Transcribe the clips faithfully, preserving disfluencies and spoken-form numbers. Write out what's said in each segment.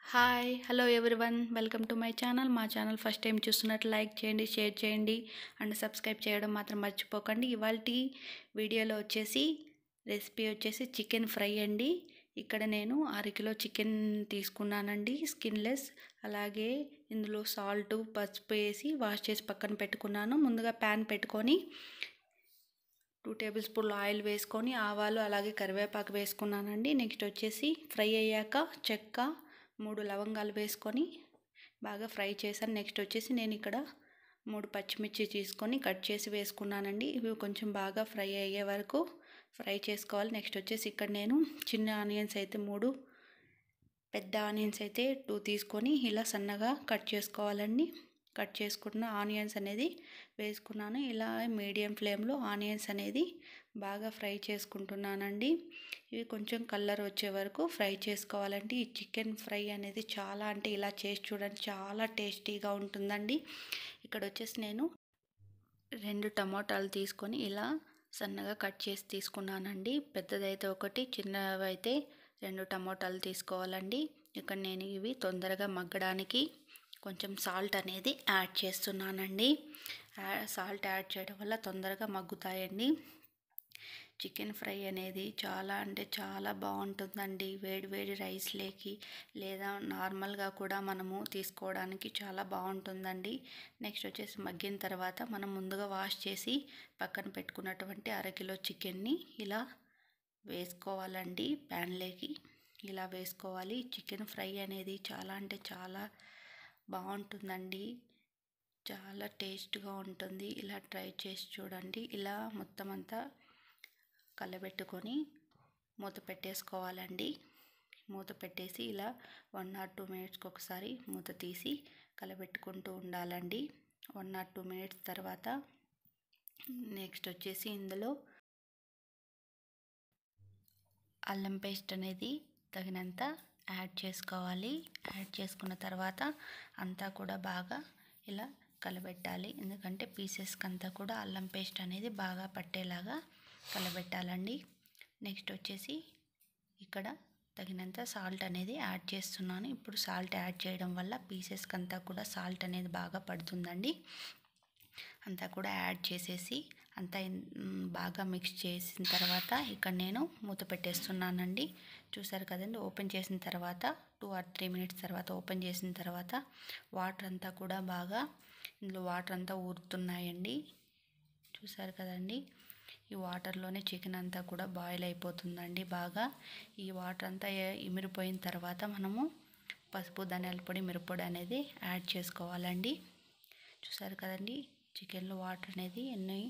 Hi hello everyone welcome to my channel. మా channel first time చూస్తున్నట్టు like చేయండి, share చేయండి అండ్ సబ్స్క్రైబ్ చేయడం మాత్రం మర్చిపోకండి. ఇవాల్టి వీడియోలో వచ్చేసి రెసిపీ వచ్చేసి చికెన్ ఫ్రై అండి. ఇక్కడ నేను అరకిలో చికెన్ తీసుకున్నానండి, స్కిన్లెస్. అలాగే ఇందులో సాల్ట్, పసుపు వేసి వాష్ చేసి పక్కన పెట్టుకున్నాను. ముందుగా ప్యాన్ పెట్టుకొని టూ టేబుల్ స్పూన్లు ఆయిల్ వేసుకొని ఆవాలు అలాగే కరివేపాకు వేసుకున్నానండి. నెక్స్ట్ వచ్చేసి ఫ్రై అయ్యాక చెక్క, మూడు లవంగాలు వేసుకొని బాగా ఫ్రై చేశాను. నెక్స్ట్ వచ్చేసి నేను ఇక్కడ మూడు పచ్చిమిర్చి తీసుకొని కట్ చేసి వేసుకున్నానండి. ఇవి కొంచెం బాగా ఫ్రై అయ్యే వరకు ఫ్రై చేసుకోవాలి. నెక్స్ట్ వచ్చేసి ఇక్కడ నేను చిన్న ఆనియన్స్ అయితే మూడు, పెద్ద ఆనియన్స్ అయితే టూ తీసుకొని ఇలా సన్నగా కట్ చేసుకోవాలండి. కట్ చేసుకున్న ఆనియన్స్ అనేది వేసుకున్నాను. ఇలా మీడియం ఫ్లేమ్లో ఆనియన్స్ అనేది బాగా ఫ్రై చేసుకుంటున్నానండి. ఇవి కొంచెం కలర్ వచ్చే వరకు ఫ్రై చేసుకోవాలండి. ఈ చికెన్ ఫ్రై అనేది చాలా అంటే ఇలా చేసి చూడండి, చాలా టేస్టీగా ఉంటుందండి. ఇక్కడ వచ్చేసి నేను రెండు టమాటాలు తీసుకొని ఇలా సన్నగా కట్ చేసి తీసుకున్నానండి. పెద్దదైతే ఒకటి, చిన్నవైతే రెండు టమాటాలు తీసుకోవాలండి. ఇక్కడ నేను ఇవి తొందరగా మగ్గడానికి కొంచెం సాల్ట్ అనేది యాడ్ చేస్తున్నానండి. సాల్ట్ యాడ్ చేయడం వల్ల తొందరగా మగ్గుతాయండి. చికెన్ ఫ్రై అనేది చాలా అంటే చాలా బాగుంటుందండి. వేడి వేడి రైస్లోకి లేదా నార్మల్గా కూడా మనము తీసుకోవడానికి చాలా బాగుంటుందండి. నెక్స్ట్ వచ్చేసి మగ్గిన తర్వాత మనం ముందుగా వాష్ చేసి పక్కన పెట్టుకున్నటువంటి అరకిలో చికెన్ని ఇలా వేసుకోవాలండి. ప్యాన్లోకి ఇలా వేసుకోవాలి. చికెన్ ఫ్రై అనేది చాలా అంటే చాలా బాగుంటుందండి, చాలా టేస్ట్గా ఉంటుంది. ఇలా ట్రై చేసి చూడండి. ఇలా మొత్తం అంతా కలబెట్టుకొని మూత పెట్టేసుకోవాలండి. మూత పెట్టేసి ఇలా వన్ ఆర్ టూ మినిట్స్కి ఒకసారి మూత తీసి కలబెట్టుకుంటూ ఉండాలండి. వన్ ఆర్ టూ మినిట్స్ తర్వాత నెక్స్ట్ వచ్చేసి ఇందులో అల్లం పేస్ట్ అనేది తగినంత యాడ్ చేసుకోవాలి. యాడ్ చేసుకున్న తర్వాత అంతా కూడా బాగా ఇలా కలబెట్టాలి. ఎందుకంటే పీసెస్కి అంతా కూడా అల్లం పేస్ట్ అనేది బాగా పట్టేలాగా కలబెట్టాలండి. నెక్స్ట్ వచ్చేసి ఇక్కడ తగినంత సాల్ట్ అనేది యాడ్ చేస్తున్నాను. ఇప్పుడు సాల్ట్ యాడ్ చేయడం వల్ల పీసెస్కి అంతా కూడా సాల్ట్ అనేది బాగా పడుతుందండి. అంతా కూడా యాడ్ చేసేసి అంతా బాగా మిక్స్ చేసిన తర్వాత ఇక్కడ నేను మూత పెట్టేస్తున్నానండి. చూసారు కదండి, ఓపెన్ చేసిన తర్వాత టూ ఆర్ త్రీ మినిట్స్ తర్వాత ఓపెన్ చేసిన తర్వాత వాటర్ అంతా కూడా బాగా ఇందులో వాటర్ అంతా ఊరుతున్నాయండి. చూసారు కదండి, ఈ వాటర్లోనే చికెన్ అంతా కూడా బాయిల్ అయిపోతుందండి. బాగా ఈ వాటర్ అంతా ఇమిరిపోయిన తర్వాత మనము పసుపు, ధనియాల పొడి, మిరప్పొడి అనేది యాడ్ చేసుకోవాలండి. చూసారు కదండి, చికెన్లో వాటర్ అనేది ఎన్ని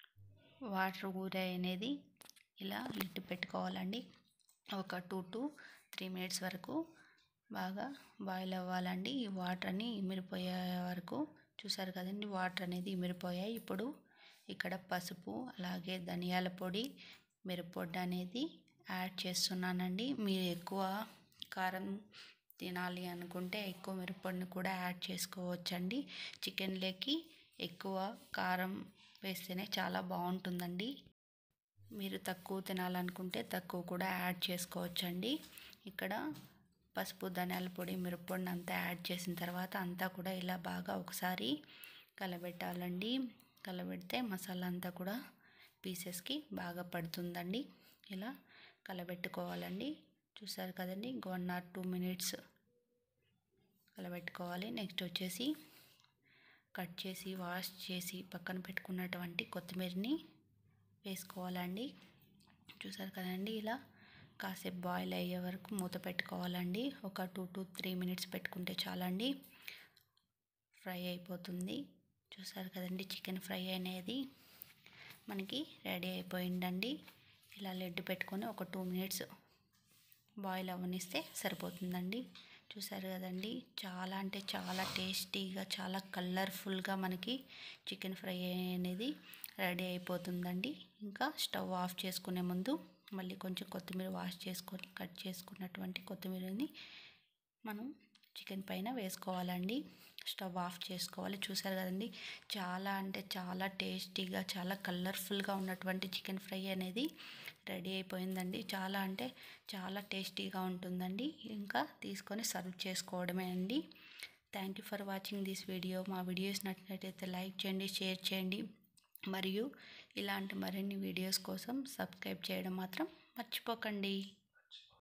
వాటర్ ఊరాయి అనేది ఇలా లిడ్ పెట్టుకోవాలండి. ఒక టూ టు త్రీ మినిట్స్ వరకు బాగా బాయిల్ అవ్వాలండి. ఈ వాటర్ అన్ని ఇమిరిపోయే వరకు. చూసారు కదండి, వాటర్ అనేది ఇమిరిపోయాయి. ఇప్పుడు ఇక్కడ పసుపు అలాగే ధనియాల పొడి, మిరప్పొడి అనేది యాడ్ చేస్తున్నానండి. మీరు ఎక్కువ కారం తినాలి అనుకుంటే ఎక్కువ మిరప్పొడిని కూడా యాడ్ చేసుకోవచ్చండి. చికెన్లోకి ఎక్కువ కారం వేస్తేనే చాలా బాగుంటుందండి. మీరు తక్కువ తినాలనుకుంటే తక్కువ కూడా యాడ్ చేసుకోవచ్చండి. ఇక్కడ పసుపు, ధనియాల పొడి, మిరప్పొడిని అంతా యాడ్ చేసిన తర్వాత అంతా కూడా ఇలా బాగా ఒకసారి కలబెట్టాలండి. కలబెడితే మసాలా అంతా కూడా పీసెస్కి బాగా పడుతుందండి. ఇలా కలబెట్టుకోవాలండి. చూసారు కదండి, వన్ ఆర్ టూ మినిట్స్ కలబెట్టుకోవాలి. నెక్స్ట్ వచ్చేసి కట్ చేసి వాష్ చేసి పక్కన పెట్టుకున్నటువంటి కొత్తిమీరని వేసుకోవాలండి. చూసారు కదండి, ఇలా కాసేపు బాయిల్ అయ్యే వరకు మూత పెట్టుకోవాలండి. ఒక టూ టు త్రీ మినిట్స్ పెట్టుకుంటే చాలండి, ఫ్రై అయిపోతుంది. చూసారు కదండి, చికెన్ ఫ్రై అనేది మనకి రెడీ అయిపోయిందండి. ఇలా లెడ్ పెట్టుకొని ఒక టూ మినిట్స్ బాయిల్ అవ్వనిస్తే సరిపోతుందండి. చూసారు కదండి, చాలా అంటే చాలా టేస్టీగా, చాలా కలర్ఫుల్గా మనకి చికెన్ ఫ్రై అనేది రెడీ అయిపోతుందండి. ఇంకా స్టవ్ ఆఫ్ చేసుకునే ముందు మళ్ళీ కొంచెం కొత్తిమీర వాష్ చేసుకొని కట్ చేసుకున్నటువంటి కొత్తిమీరని మనం చికెన్ పైన వేసుకోవాలండి. స్టవ్ ఆఫ్ చేసుకోవాలి. చూసారు కదండి, చాలా అంటే చాలా టేస్టీగా, చాలా కలర్ఫుల్గా ఉన్నటువంటి చికెన్ ఫ్రై అనేది రెడీ అయిపోయిందండి. చాలా అంటే చాలా టేస్టీగా ఉంటుందండి. ఇంకా తీసుకొని సర్వ్ చేసుకోవడమే అండి. Thank you for watching this video. మా వీడియోస్ నచ్చినట్లయితే లైక్ చేయండి, షేర్ చేయండి, మరియు ఇలాంటి మరిన్ని వీడియోస్ కోసం సబ్స్క్రైబ్ చేయడం మాత్రం మర్చిపోకండి.